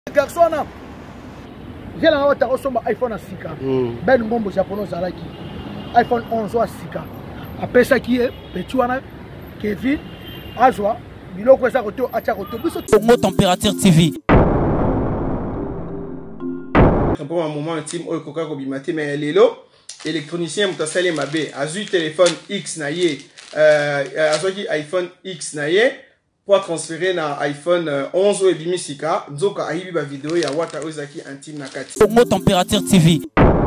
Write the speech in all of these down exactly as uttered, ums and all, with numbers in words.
Garçon là, j'ai la haute iPhone à six K. Ben ngombo japonais zalaki. iPhone onze à six K. Après ça qui est petit wana Kevin Azwa biloko ça koto acha koto biso Congo Température T V. Pour un moment intime au coca kobimate mais lelo électronicien mutasale mabe azu téléphone X na ye euh azoki iPhone X na ye pour transférer na iPhone onze ou bimisika nzoka ayibi ba vidéo ya wata ozaki intime na kati Congo Température T V.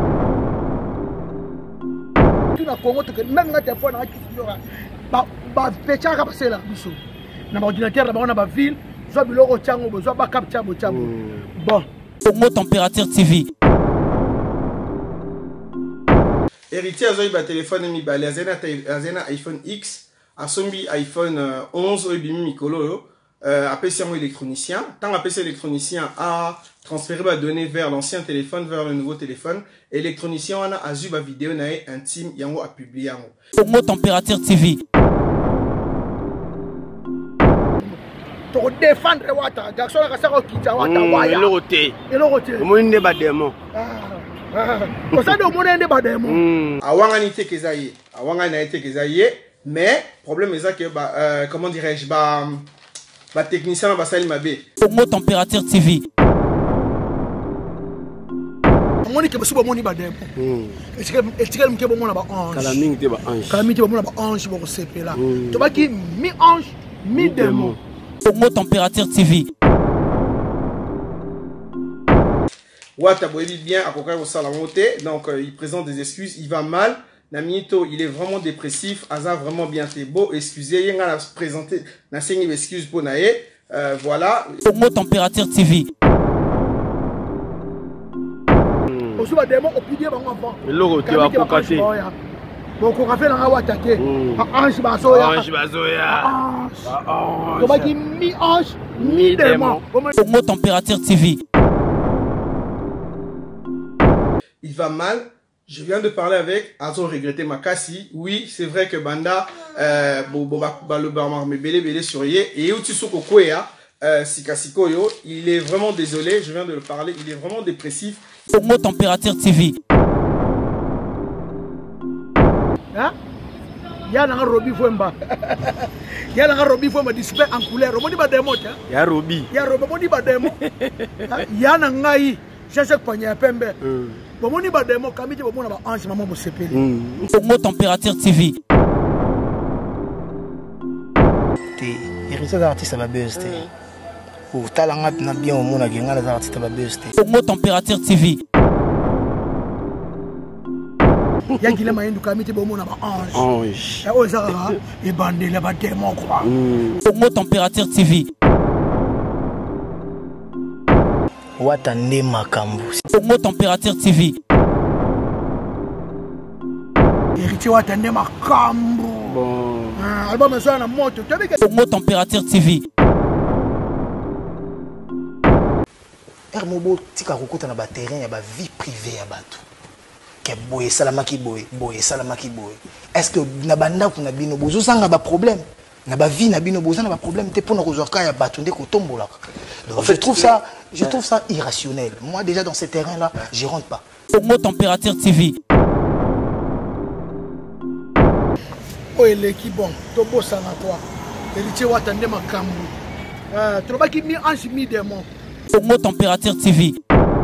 tout na Congo to même na téléphone na kisiyora ba ba pecha ka pasela biso na ordinateur na ba na ba ville zo biloko tyango bo zo ba capture bo tyango bon Congo Température T V. héritier azoyi ba téléphone mi ba azena azena iPhone X asombi iPhone onze ou bimi mikolo euh apesi un électronicien tant apesi électronicien a transférer ba données vers l'ancien téléphone vers le nouveau téléphone électronicien on a azu ba vidéo na intime yango a publié yango Congo Température T V. pour défendre wata garçon la kasako kita wata waya eloko te eloko te omoni nde bademo ko ça do mona nde bademo awanga ni te kezaye awanga na te kezaye mais problème est que bah euh, comment dirais-je bah bah technicien ba sali mabe Congo Température T V. moni ke basuba moni bademo etika etika mke bo mona ba ange kala mingi te ba ange kala mingi bo mona ba ange bo sepela to baki mi ange mi démon Congo Température T V. Wata boyebi bien à koka ko sala monter donc euh, il présente des excuses il va mal Namito il est vraiment dépressif Aza vraiment bien c'est beau excusez yenga na présenter na sengi excuse pour nae euh, voilà Congo Température T V. osu ba démon opidie bango avant eloko te ba koka te bon ko ka fela nga wata te ange bazoya ange bazoya ange to baki mi ange mi démon Congo Température T V. il va mal. Je viens de parler avec Azo regretté Makasi. Oui, c'est vrai que Banda, euh, bo bo ba le barmar me belé belé sur yé et Utsisuko Koya, euh, Sikasiko yo, il est vraiment désolé. Je viens de le parler. Il est vraiment dépressif. Congo Température T V. Hein? Ya na Robi Fwemba. Ya na Robi Fwemba display en couleur. Moni ba démon hein? ya Robi. Ya Robi moni ba démon. Ya na ngai, cherche panya pembe. Bon moni ba démon kamiti bo mona ba ange maman bo sepeli. Congo Température T V. Té, héritier d'artiste ba buzz té. Ou talanga na bien au mona genga les artistes ba buzz té. Congo Température T V. Ya kile mayendu kamiti bo mona ba ange. Ange. Ya ozara e bandele ba démon quoi. Congo Température T V. Wata nde makambu. Congo Température T V. Héritier wata nde makambu. Bon. Ah, album ça na moto. Congo Température T V. Hermobo tika kokota na ba terrain ya ba vie privée ya bato. Ke boye salamaki boye, boye salamaki boye. Est-ce que na banda kuna bino bozo sanga ba problème? Na ba vie na bino bozo na ba problème te pour na kozorka ya bato nde ko tombola. En fait, je trouve ça je trouve ça irrationnel. Moi déjà dans ces terrains là, j'y rentre pas. Congo Température T V. Oh l'équipe bon, to bossa na toi. Héritier wata nde makambu. Euh, trobaki mi ange mi démon. Congo Température T V.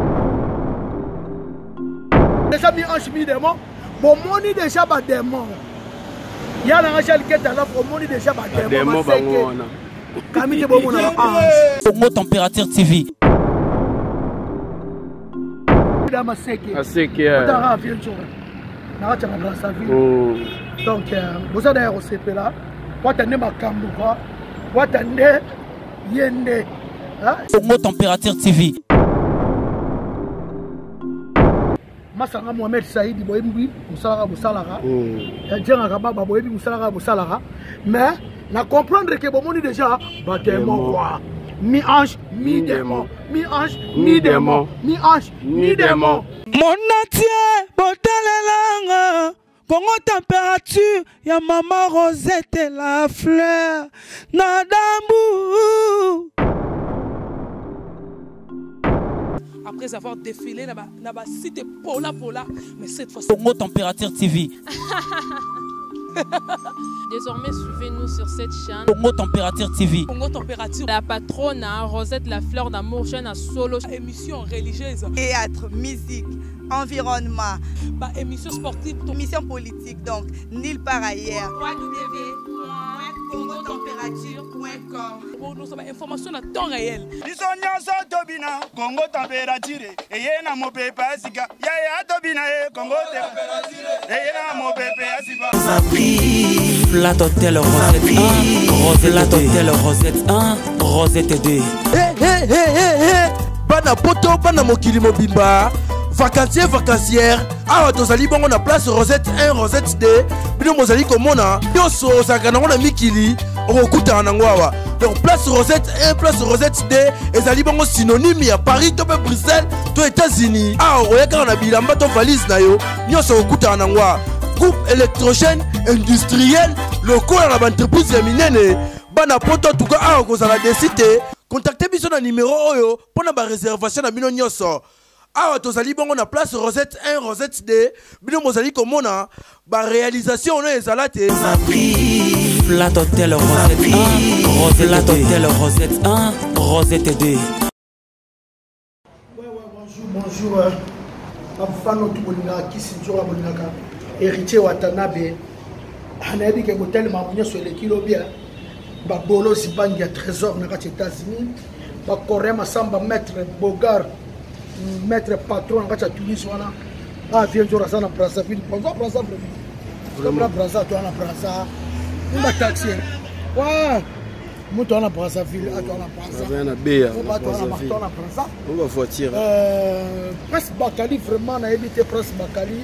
Déjà mi ange mi démon. Bon moni déjà ba démon. Ya na ngashal keta la pour moni déjà ba démon. Démon ba ngona. Kamite bo mona ange. Congo Température T V. Dama seke. Aseke. Tara vieux jour. Na acha na sa vie. Donc vous allez au C P là. Wata nde makambu quoi. Wata nde yende. Congo Température T V. Masanga Mohamed Saïdi boyebi musala musalaka. Ya jenga baba boyebi musalaka musalaka. Mais na comprendre que bon moni déjà ba démon quoi. Mi ange, mi démon, mi ange, mi démon, mi ange, mi démon. Mon atier, botalelanga. Congo Température, ya maman Rosette la fleur. Nadambu. après avoir défilé dans la cité Pola Pola, mais cette fois-ci. Congo Température T V. Désormais, suivez-nous sur cette chaîne. Congo Température T V. Congo Température. La patronne, Rosette La Fleur d'Amour, chaîne à solo. Émission religieuse. Théâtre, musique, environnement. Bah, émission sportive. Émission politique, donc, nulle part ailleurs. w w w point congo température point com. Pour nous avoir information à temps réel. Bisonyaso tobina Congo Température. Et yena mo pepe asika. Ya ya tobina e Congo Température. Et yena mo pepe asika. Flat Hotel Rosette un, Rosette Hotel Rosette un, Rosette deux. Hé hé hé hé hé. Bana poto bana mokili mobimba. Vacancier vacancière. Awa tozali bongo na place Rosette un, Rosette deux. Bino mozali komona. Yoso osaka nango na mikili. Okuta nango awa. Donc place Rosette un, place Rosette deux. Ezali bongo synonyme ya Paris to pe Bruxelles to États-Unis. Awa oyeka na bilamba to valise na yo. Nyoso okuta nango awa. Groupe électrogène industriel locaux à l'entreprise minene bana poto tuka a kozala desité contactez biso na numéro oyo pona ba réservation na bino nyoso awa tozali bongo na place Rosette un Rosette deux bino mozali komona ba réalisation na ezalate Flat Hotel Rosette un Rosette Hotel Rosette un Rosette deux. Ouais ouais bonjour bonjour afano tu bolinga kisi njoka bolinga héritier Watanabe anayebi ke hotel mamunyo sur le kilo bien ba bolo sibangi ya trésor na kati États-Unis ba Corée masamba maître Bogar maître patron na kati Tunis wana a vient jora sana Braza ville bonjour Braza vraiment Braza to na Braza uma taxi wa muto ana Braza ville a to na Braza na bea na Braza on va voiture euh presque Bakali vraiment na éviter presque Bakali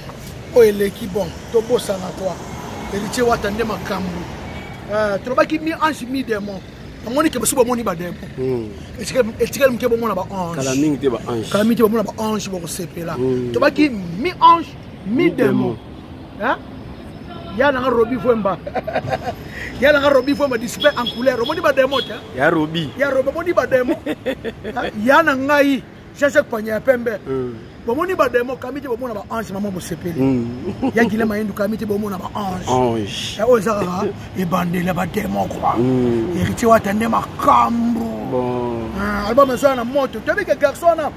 o eleki bon to bossa na toi héritier Watanabe makambu euh trobaki mi ange mi démon amoni ke bosuba moni ba démon hmm etikele etikele mke bomona ba ange kala mingi te ba ange kala mingi te bomona ba ange bo sepela trobaki mi ange mi démon hein ya na robi fwemba ya na robi fwemba display en couleur moni ba démon ta ya robi ya robi moni ba démon ya na ngai cherche panya pembe bomoni ba demo kamiti bomona ba ange maman bo sepeli ya gile mayindu kamiti bomona ba ange ange ya ozaka e bandela ba demo quoi héritier Watanabe makambu bon album ça na moto tu que garçon na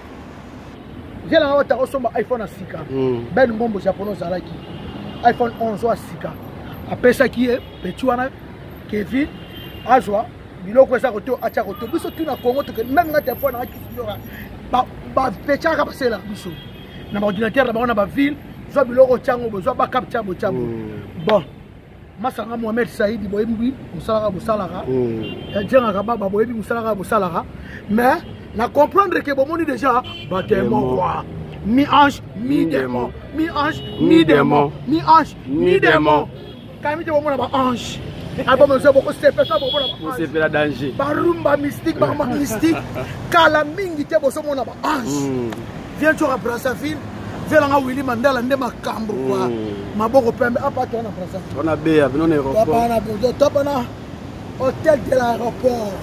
jela na wata osomba iPhone sika ben ngombo japonais zalaki iPhone onze wa sika apesa ki e petit wana Kevin azwa biloko esa koto acha koto biso tuna Congo to même na téléphone na kisiyora ba ba pechaka basela biso na ordinateur na bana ba ville zo biloko chango bozo ba capture bo chabo bon masanga Mohamed Saïdi boyembi musala musala ya jenga ka baba boyebi musala musala mais na comprendre que bomoni déjà ba démon quoi mi ange mi démon mi ange mi démon mi ange mi démon kamite bomona ba ange album ça beaucoup c'est fait ça bomona ba c'est fait la danger barumba mystique barumba mystique kala mingi te boso mona ba ange viens tu à Brazzaville viens nga Willy Mandela nde makambo kwa maboko pembe apa to na Brazzaville on a bea bino na aéroport apa na bozo topa na hôtel de l'aéroport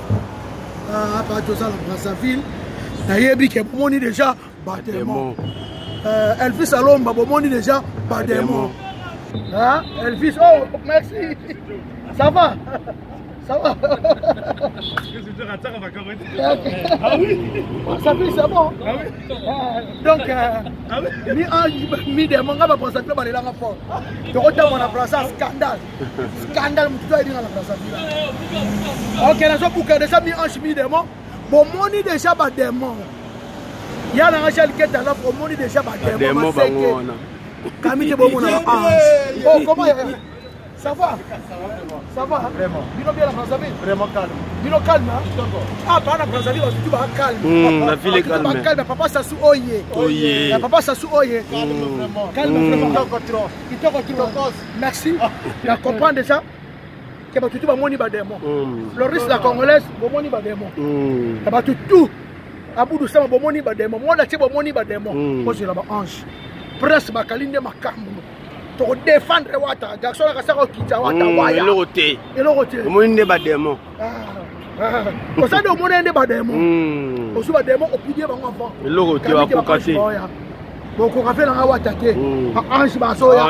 ah apa to ça na Brazzaville na yebi ke bomoni déjà battement euh Elvis Alomba bomoni déjà battement hein Elvis oh merci ça va ça va ah oui ça fait c'est bon ah oui donc ah oui mi en mi de manga ba penser que ba la fort to ko ta mona Braza scandale scandale mutu ai dinga na Braza ok na so buka de ça mi en mi de mo bon moni déjà ba démon ya na ngashal keta na ko moni déjà ba démon ba ngona kamite bo mona ange oh comment ça va ça va vraiment bino bien la Brazzaville vraiment calme bino calme ah pas la Brazzaville tu vas calme la ville est calme calme papa ça sous oye oye papa ça sous oye calme vraiment calme vraiment trop il te retrouve merci tu comprends déjà que ba tutu ba moni ba démon Floris la congolaise bo moni ba démon ba tutu abudu sama bo moni ba démon moi la ti bo moni ba démon moi je la ba ange presse ba kalinde makambo to défendre wata garçon la kasako kita wata waya elote elote omoni nde ba démon osali omona nde bademo osu bademo opudie bango avant eloko te bakokate bokoka fe nanga wata te ange bazoya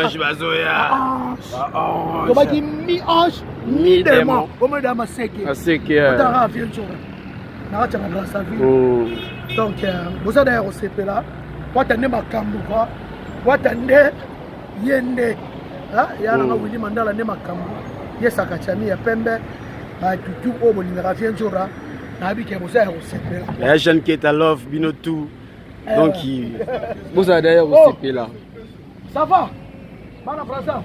tobaki mi ange mi demo omeda maseke otanga vie nsora nakatiaka brassaville donc boza daya kosepela wata nde makambo kwa wata nde ye nde ya nanga wili mandala nde makambo ye sakachami ya pembe batutu oyo bolingaka vie nsora nayebike boza ya kosepela ya jean keta love bino tout donc vous allez d'ailleurs au C P là. Ça va? Bana Braza.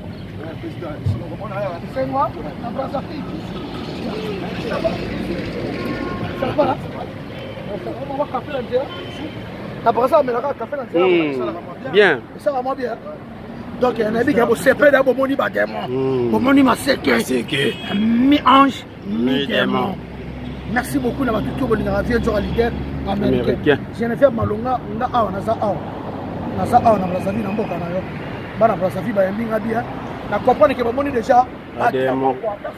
C'est moi, la Braza. Ça va? On va café l'entier. La Braza mais la café l'entier. Bien. Ça va moi bien. Donc il y a un ami qui a C P d'abord moni bademo. Moni ma seke seke. Mi ange, mi démon. Merci beaucoup d'avoir tout le monde vie de leader américain. Je ne fais malonga nga awa na za awa. Na za awa na Brazzaville na mboka na yo. Bana Brazzaville ba yembinga bien. Na comprendre que ba moni déjà bademo.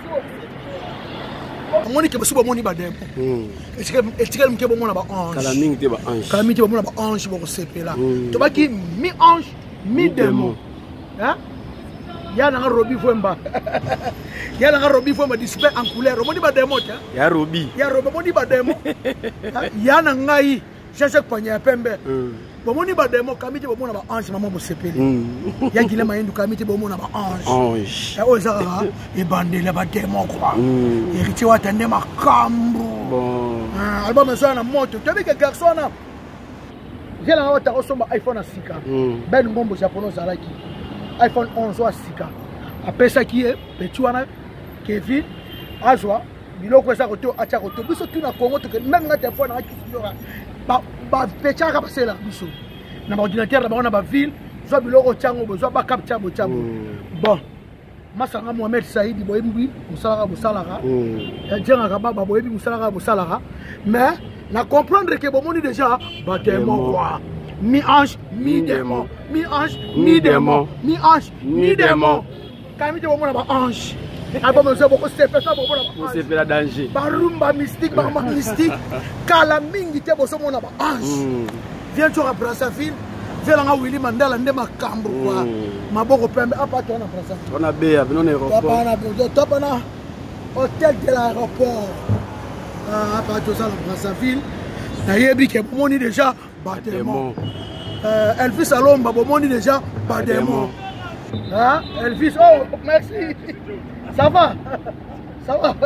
Moni que ba moni bademo. Et tu que mke ba mona ba ange. Kala mingi te ba ange. Kala mingi ba mona ba ange ba ko sepela. To ba ki mi ange mi démon. Hein? Ya na robi fwemba. Ya na robi fwemba display en couleur. Moni ba demo ta. Ya robi. Ya robi moni ba demo. Ya na ngai Jean-Jacques Panya pembe. Bomoni ba demo kamiti bomona ba ange maman bo sepeli. Ya gile mayendu kamiti bomona ba ange. Ange. Ya ozara e bandele ba demo kwa. Héritier wa tande makambo. Bon. Ah, album ça na moto. Tu as vu que garçon na. J'ai la wata osomba iPhone sika. Ben ngombo japonais zalaki. iPhone onze wa sika. Apesa qui est petit wana Kevin azwa biloko eza koto acha koto biso tuna Congo to même na téléphone na kisiyora ba ba pecha ka pasela biso na ordinateur na bana ba ville zo biloko chango bozo ba capture bo chabo bon masanga Mohamed Saïdi boyebi musala musala ka jenga ka baba boyebi musala musala mais na comprendre que bomoni déjà battement quoi mi ange mi démon mi ange mi démon mi ange mi démon quand tu vois mon ange album ça beaucoup c'est ça beaucoup là c'est la danger barumba mystique barumba mystique kala mingi te boso mon ange viens tu à Brazzaville viens là Willy Mandela ndé makambo quoi maboko pembe apa tu na Brazzaville on a bé on est aéroport papa na bo top na hôtel de l'aéroport ah apa tu ça la Brazzaville na yebi ke bomoni déjà battement euh Elvis Alomba bomoni déjà battement. Hein? Elvis, oh, merci. Ça va? Ça va?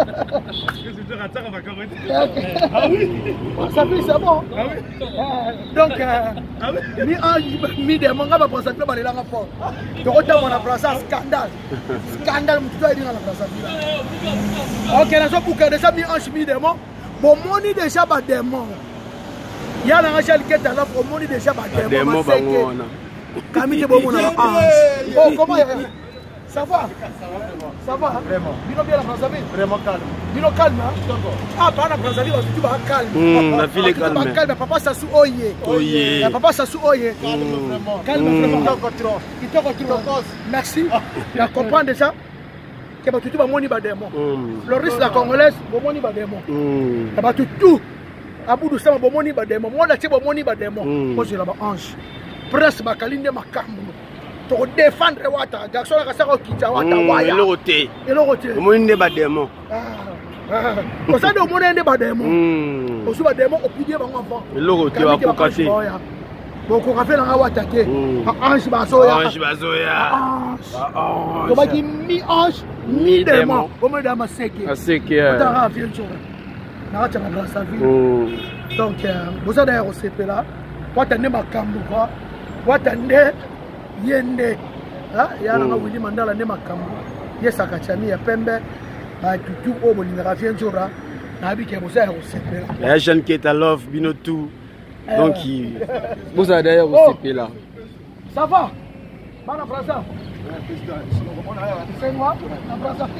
Ah oui? Ça fait, c'est bon. Ah oui? Donc, mi ange, mi démon, on va penser que c'est la fort. Donc, on a pris ça, scandale. Scandale, tu dois dire dans la place. Ok, là, pour que déjà mi ange, mi démon, bon, mon nid déjà pas démon. Il y a un angel qui est là pour mon nid déjà pas démon. Camille Bomona ange. Oh, comment ça va? Ça va? Vraiment. Bino bien la Brazzaville? Vraiment calme. Bino calme, hein? Ah, pas la Brazzaville, tu vas calme. La ville est calme. Calme, papa ça sous oye. Oye. Papa ça sous oye. Calme vraiment. Calme vraiment. Il te contrôle. Merci. Tu comprends déjà? Que tu vas moni bademo. Le risque la congolaise, bomoni bademo. Tu vas tout. Abou du sama bomoni bademo. Moi, là, tu vas bomoni bademo. Moi, je là-bas ange. Presse bakalinde makambo to défendre wata garçon la kasako kita wata waya elote elote omone ba démon ah ko sa do omone nde ba démon o su ba démon opudie bango avant elote wa kokate boko ka fela wata te ange bazoya ange bazoya to ba ki mi ange mi démon o me da maseke maseke otanga vie nsora na acha na Brazzaville donc boza daya ko sepela wata nde makambo kwa wata nde yende ya na Willy Mandela nde makambo ye sakachami ya pembe batutu oyo bolingaka vie nsora nayebike boza ya kosepela ya Jean Keta love bino tout donc vous allez d'ailleurs au C P là. Ça va? Bana Braza. C'est moi, la Braza.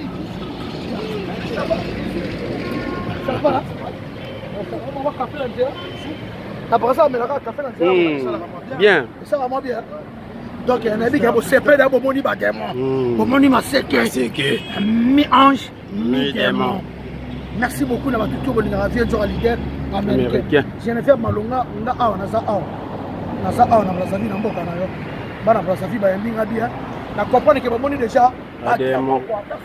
Ça va? On va café l'entier. La Braza, mais la café l'entier. Bien. Ça va moi bien. Donc il y a un ami qui a C P d'abord moni bademo. Bomoni ma seke seke. Mi ange, mi démon. Merci beaucoup na batutu bolingaka vie nzoka leader américain. Jennifer Malonga nga awa naza awa. Naza awa na Brazzaville na mboka na yo. Bana Brazzaville bayembi nga bien. Na comprendre que bamoni déjà Ademo.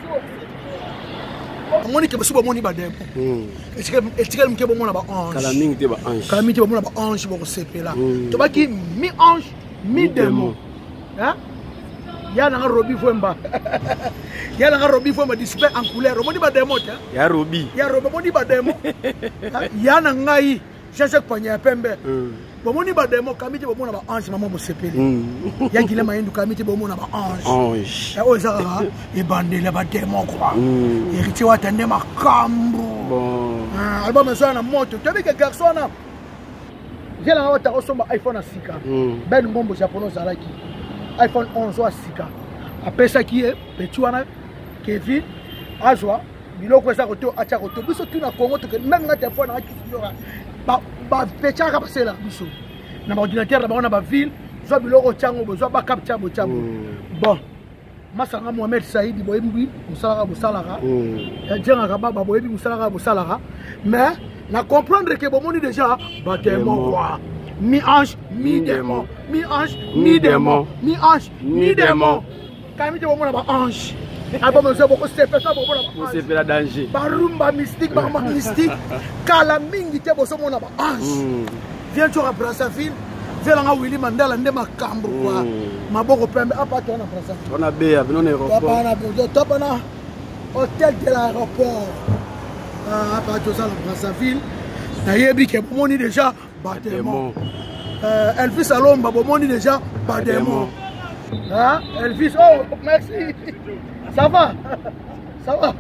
Bamoni que basu bamoni bademo. Etikele mke bomona ba ange. Kala mingi te ba ange. Kala mingi bomona ba ange bo sepela. To baki mi ange mi demo. Hein? Ya na Robi Fwemba. Ya na Robi Fwemba display en couleur. Omoni ba demo ta. Ya Robi. Ya Robi omoni ba demo. Ya na ngai Jean-Jacques Panya Pembe. Bomoni ba demo kamiti bomona ba ange maman bo sepela. Ya ngile mayendu kamiti bomona ba ange. Ange. Ya ozaka e bandela ba demo quoi. Héritier wa tande makambo. Bon. Album ça na moto. Tu as vu que garçon na j'ai la hauteur osomba iPhone sika. Ben ngombo japonais zalaki. iPhone onze wa sika. Après ça qui est petit wana Kevin azwa biloko esa koto acha koto biso tuna Congo to même na téléphone na kisiyora. Ba ba pecha ka pasela biso. Na ordinateur na ba na ba ville, zo biloko chango bo zo ba capture bo chango. Bon. Masanga Mohamed Saïdi boyembi musala musala ka. Ya jenga ka baba boyembi musala musala ka. Mais na comprendre que bomoni déjà battement quoi. Mi-ange, mi-démon, mi-ange, mi-démon, mi-ange, mi-démon. Quand il dit bon, on a un ange. Album de beaucoup c'est fait ça bon on a c'est fait la danger. Barumba mystique, barumba mystique. Kala mingi te bo so on a un ange. Viens tu à Brazzaville, viens là Willy Mandela ndema kambo quoi. Maboko pembe apa tu na Brazzaville. On a bé à non aéroport. Papa na bo top na hôtel de l'aéroport. Ah apa tu ça na Brazzaville. Na yebi ke bomoni déjà Bademo. Euh, Elvis Alomba, bomoni déjà Bademo. Hein? Elvis, oh, merci. Ça va? Ça va?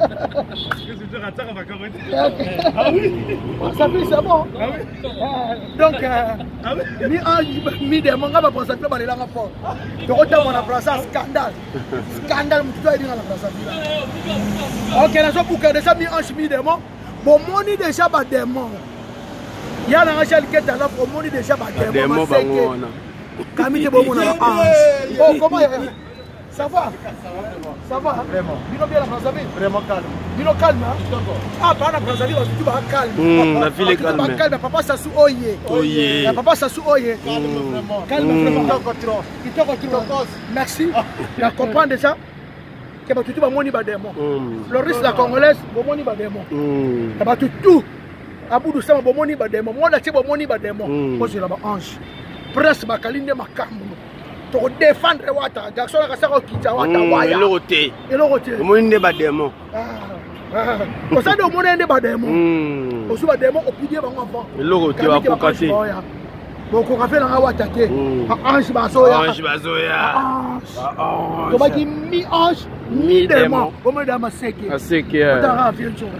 Ah oui? Ça fait, c'est bon. Ah oui? Donc, mi ange, mi démon, on va penser que c'est la fort. Tu retournes à la place, scandale. Scandale, tu dois dire à la place. Ok, là, pour que déjà mi ange, mi démon, bomoni déjà Bademo. Il y a un angel qui est là pour monter déjà par des mots. Camille est bon, oh, comment ça va? Ça va? Vraiment. Bino bien la Brazzaville? Vraiment calme. Bino calme, hein? Ah, pas la Brazzaville, tu vas calme. La ville est calme. Calme, papa Sassou Oye. Oye. Papa Sassou Oye. Calme, vraiment. Calme, vraiment. Qui te retrouve. Merci. Tu comprends déjà? Que tu vas monter par des mots. Floris la Congolaise, vous monter par des mots. Tu vas tout. Abudu sama bomoni bademo mona ti bomoni bademo ko c'est là-bas ange presse bakalinde makambo to défendre wata garçon la sako kita wata waya elote elote bomoni nde bademo ah ko sa do mona nde bademo o su bademo o pidie bango avant elote wa ko kate bon ko ka fela nga wata te ange bazoya ange bazoya ange to baki mi ange mi démon o me dama seke seke ta ra bien sûr.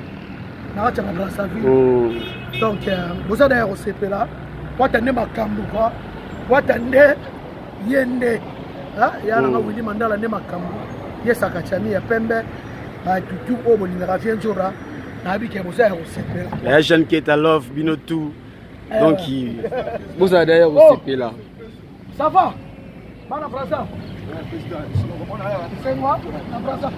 Donc, vous avez un C P là, vous avez un Kambuka, vous avez un Yende, il y a un Willy Mandela, il y a un Kambu, il y a un Sakachani, il y a Pembe, il y a tout le monde, il y a un C P là. Il y a un jeune qui est à l'offre, Binotou. Donc, vous avez d'ailleurs un C P là. Ça va? Mana Braza? C'est moi? La Braza?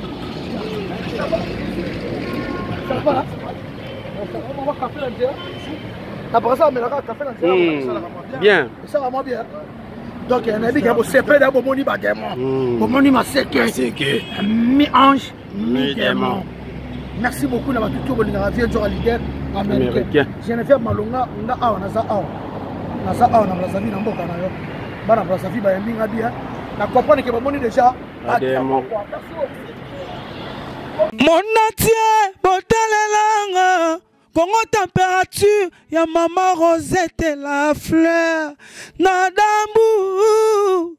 Ça va? On va café l'intérieur. La Braza, mais la café l'intérieur. Bien. Ça va bien. Donc, il y a un qui a C P là, Bomoni Bademo. Bomoni Maseke. Mi ange, mi démon. Merci beaucoup d'avoir tout le monde vie nzoka leader américain. Jennifer Malonga nga awa naza awa. Naza awa na Brazzaville na mboka na yo. Bana Brazzaville bayembi nga bien. Na comprendre que bomoni déjà Bademo. Mon entier, botalelanga, Congo température, ya maman Rosette et la fleur, Nadambu.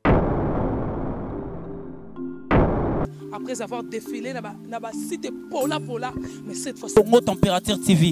Après avoir défilé, là-bas, c'était Pola Pola, mais cette fois-ci. Congo Température T V.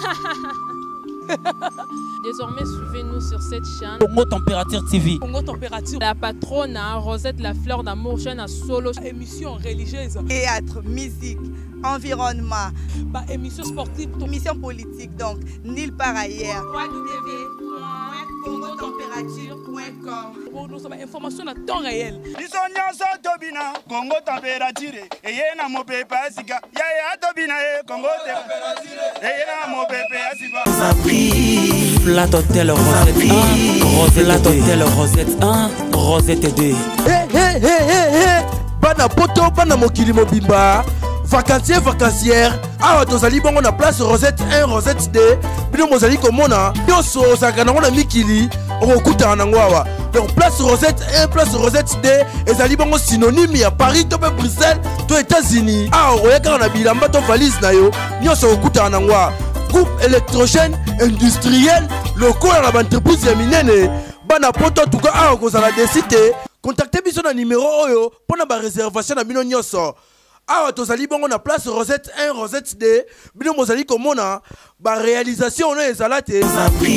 Désormais, suivez-nous sur cette chaîne. Congo Température T V. Congo Température. La patronne, Rosette la fleur d'amour, chaîne à solo. Émission religieuse. Théâtre, musique, environnement. Bah, émission sportive. Émission politique, donc, nulle part ailleurs. w w w point congo température point com com. Pour nous avoir information à temps réel. biso nyonso tobina Congo température eye na mopepe asika yaya tobina e Congo température eye na mopepe asiba Flat Hotel Rosette un, Rosette Hotel Rosette un, Rosette deux. Hey, hey, hey, hey, hey. Bana poto, bana mokili mobimba. Vacancier, vacancière. Awa tozali bongo na place Rosette un, Rosette deux. Bino mozali komona. Yoso sakana ngona mikili. Okuta nango awa. Donc place Rosette un, place Rosette deux. Ezali bongo synonyme ya Paris to pe Bruxelles to États-Unis. Awa oyaka na bilamba to valise na yo. Yoso okuta nango awa. Groupe électrogène industriel local à l'entreprise ya minene. Bana poto tuka awa kozala desite. Contactez biso na numéro oyo pour na ba réservation na bino nyoso. Awa tozali bongo na place Rosette un, Rosette deux. Bino mozali komona ba réalisation no ezalate.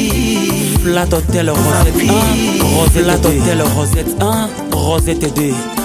Flat Hotel Rosette un, Rosette Hotel Rosette un, Rosette deux.